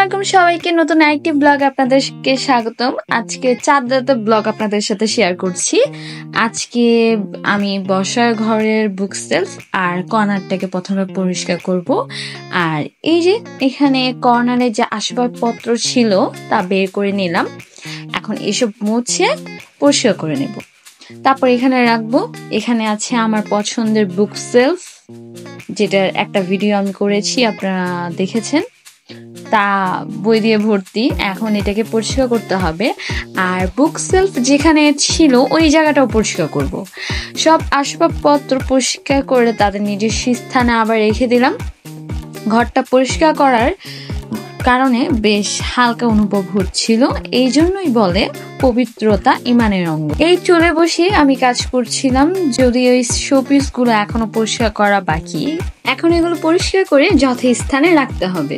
আলাইকুম সবাইকে নতুন আরেকটি ব্লগ আপনাদেরকে স্বাগতম। আজকে চাঁদ রাতের ব্লগ আপনাদের সাথে শেয়ার করছি। আজকে আমি বসার ঘরের বুক সেলফ আর কর্নারটাকে প্রথমে পরিষ্কার করব। আর এই যে এখানে কর্নারে যে আসবাবপত্র ছিল তা বের করে নিলাম। এখন এসব মুছে পরিষ্কার করে নেব, তারপর এখানে রাখবো। এখানে আছে আমার পছন্দের বুক সেলফ, যেটার একটা ভিডিও আমি করেছি, আপনারা দেখেছেন। তা বই দিয়ে ভর্তি। এখন এটাকে পরিষ্কার করতে হবে। আর বুক সেলফ যেখানে ছিল ওই জায়গাটাও পরিষ্কার করব। সব আসবাবপত্র পরিষ্কার করে তাদের নিজস্ব স্থানে আবার রেখে দিলাম। ঘরটা পরিষ্কার করার কারণে বেশ হালকা অনুভব হচ্ছিল। এই জন্যই বলে পবিত্রতা ইমানের অঙ্গ। এই চলে বসে আমি কাজ করছিলাম, যদি ওই শোপিস গুলো এখনো পরিষ্কার করা বাকি। এখন এগুলো পরিষ্কার করে যথাস্থানে রাখতে হবে।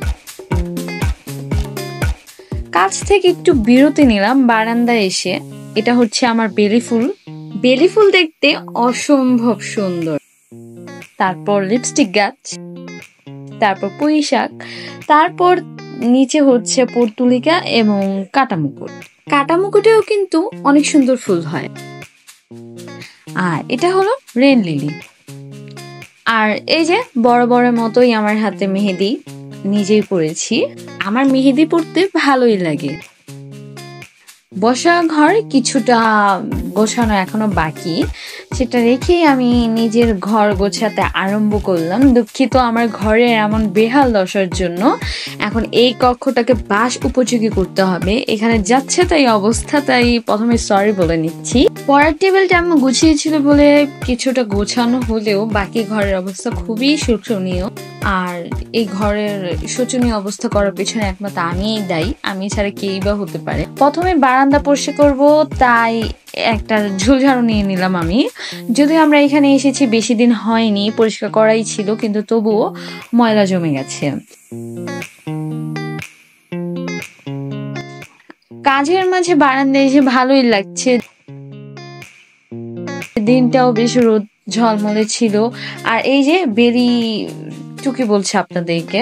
কাজ থেকে একটু বিরতি নিলাম বারান্দায় এসে। এটা হচ্ছে আমার বেলি ফুল। বেলি ফুল দেখতে অসম্ভব সুন্দর। তারপর লিপস্টিক গাছ, তারপর পুঁই শাক, তারপর নিচে হচ্ছে পর্তুলিকা এবং কাটামুকুট। কাটামুকুটেও কিন্তু অনেক সুন্দর ফুল হয়। আর এটা হলো রেন লিলি। আর এই যে বড় বড় মতোই আমার হাতে মেহেদি, নিজেই পড়েছি। আমার মেহেদি পড়তে ভালোই লাগে। বসা ঘর কিছুটা গোছানো এখনো বাকি, সেটা রেখেই আমি নিজের ঘর গোছাতে আরম্ভ করলাম। দুঃখিত আমার ঘরে এমন বেহাল দশার জন্য। এখন এই কক্ষটাকে বাস উপযোগী করতে হবে। এখানে যাচ্ছে তাই অবস্থা, তাই প্রথমে সরি বলে নিচ্ছি। পড়ার টেবিলটা আমি গুছিয়েছিল বলে কিছুটা গোছানো হলেও বাকি ঘরের অবস্থা খুবই শোচনীয়। আর এই ঘরের শোচনীয় অবস্থা করার পেছনে একমাত্র আমিই দায়ী, আমি ছাড়া কেই বা হতে পারে। প্রথমে বারান্দা পরিষ্কার করব, তাই একটা ঝুলঝাড়ু নিয়ে নিলাম আমি। যদিও আমরা এখানে এসেছি বেশি দিন হয়নি, পরিষ্কার করাই ছিল, কিন্তু তবুও ময়লা জমে গেছে। কাজের মাঝে বারান্দায় এসে ভালোই লাগছে। দিনটাও বেশ রোদ ঝলমলে ছিল। আর এই যে বেলি টুকি বলছে আপনাদেরকে।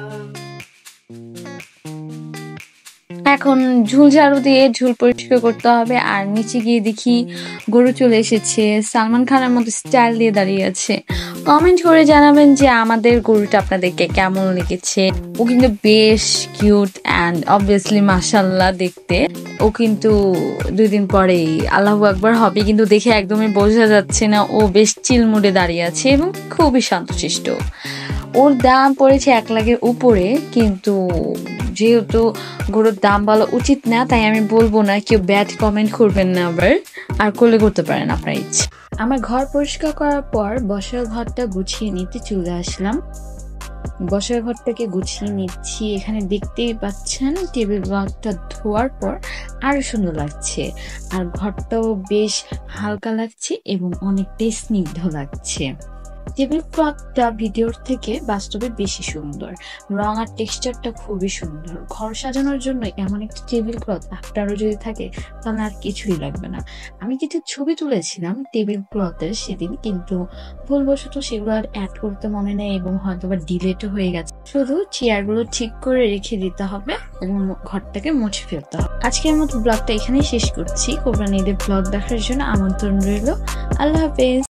এখন ঝুল ঝাড়ু দিয়ে ঝুল পরিষ্কার করতে হবে। আর নিচে গিয়ে দেখি গরু চলে এসেছে, সালমান খানের মতো স্টাইল দিয়ে দাঁড়িয়ে আছে। কমেন্ট করে জানাবেন যে আমাদের গরুটা আপনাদেরকে কেমন লেগেছে। ও কিন্তু বেশ কিউট অ্যান্ড অবভিয়াসলি মাশাআল্লাহ দেখতে। ও কিন্তু 2 দিন পরেই আল্লাহু আকবার হবে, কিন্তু দেখে একদমই বোঝা যাচ্ছে না। ও বেশ চিল মুডে দাঁড়িয়ে আছে এবং খুবই শান্তশিষ্ট। ওর দাম পড়েছে 1 লাখের উপরে, কিন্তু যেহেতু গরুর দাম বলা উচিত না, তাই আমি বলবো না। কেউ ব্যাড কমেন্ট করবেন না আবার, আর করলে করতে পারেন আপনার ইচ্ছে। আমার ঘর পরিষ্কার করার পর বসার ঘরটা গুছিয়ে নিতে চলে আসলাম। বসার ঘরটাকে গুছিয়ে নিচ্ছি। এখানে দেখতেই পাচ্ছেন টেবিল ক্লথটা ধোয়ার পর আরো সুন্দর লাগছে। আর ঘরটাও বেশ হালকা লাগছে এবং অনেকটাই স্নিগ্ধ লাগছে। টেবিল ক্লথটা ভিডিওর থেকে বাস্তবে বেশি সুন্দর। রং আর টেক্সচারটা খুবই সুন্দর। ঘর সাজানোর জন্য এমন একটা টেবিল ক্লথ আপনারও যদি থাকে তাহলে আর কিছুই লাগবে না। আমি কিছু ছবি তুলেছিলাম টেবিল ক্লথের সেদিন, কিন্তু ভুলবশত সেগুলো আর অ্যাড করতে মনে নেই এবং হয়তো বা ডিলেটও হয়ে গেছে। শুধু চেয়ারগুলো ঠিক করে রেখে দিতে হবে এবং ঘরটাকে মুছে ফেলতে হবে। আজকের মতো ব্লগটা এখানেই শেষ করছি। কোরবানি ঈদের ব্লগ দেখার জন্য আমন্ত্রণ রইল। আল্লাহ হাফেজ।